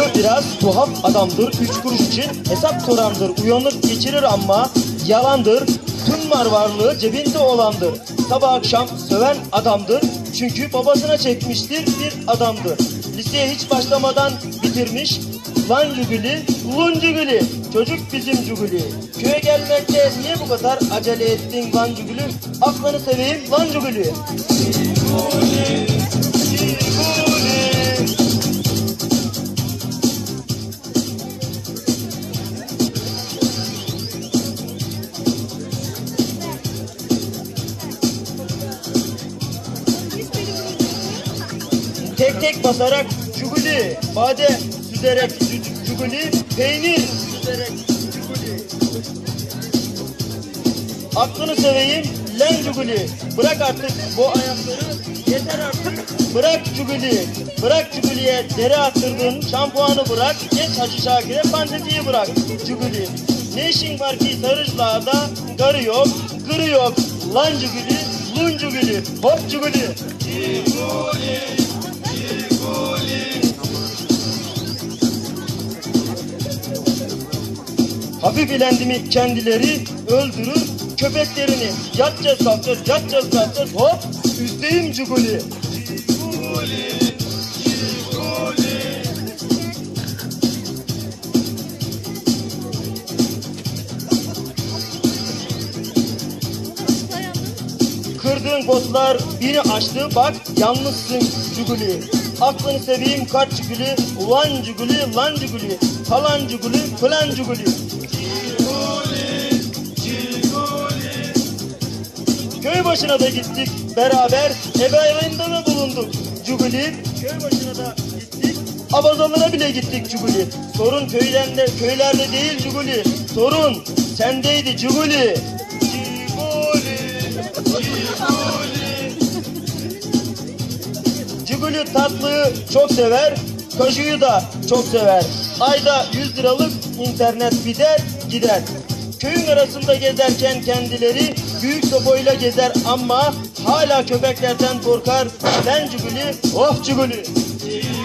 biraz tuhaf adamdır. 3 kuruş için hesap sorandır. Uyanık geçirir ama yalandır. Tüm var varlığı cebinde olandır. Sabah akşam söven adamdır. Çünkü babasına çekmiştir bir adamdır. Liseye hiç başlamadan bitirmiş. Lan cuguli, lun cuguli. Çocuk bizim cuguli. Köye gelmekte niye bu kadar acele ettin lan cuguli? Aklını seveyim lan cuguli. Cuguli, cuguli. Tek tek basarak cuguli, bade süzerek cuguli, peynir süzerek cuguli. Aklını seveyim len cuguli. Bırak artık bu ayakları, yeter artık. Bırak cuguli, bırak cuguliye dere attırdın şampuanı bırak. Geç Hacı Şakir'e fantezi bırak cuguli. Ne işin var ki Sarıcılar'da garı yok, gırı yok. Lan cuguli, lun cuguli, hop cuguli. Cuguli. Hafif ilendi mi kendileri öldürür köpeklerini. Yatacağız kalkacağız, yatacağız kalkacağız, hop üzdeyim cuguli. Cuguli, cuguli. Kırdığın botlar biri açtı bak yalnızsın cuguli. Aklını seveyim kaç cuguli, ulan cuguli, lan cuguli, falan cuguli, falan cuguli. Köy başına da gittik beraber, ebeveyninde de bulunduk cuguli. Köy başına da gittik, abazalara bile gittik cuguli. Sorun köylerde değil cuguli, sorun sendeydi cuguli. Cuguli, cuguli. Cuguli tatlıyı çok sever, kaşığı da çok sever. Ayda 100 liralık internet biter gider. Köyün arasında gezerken kendileri büyük sopayla gezer ama hala köpeklerden korkar. Sen cuguli, oh cuguli.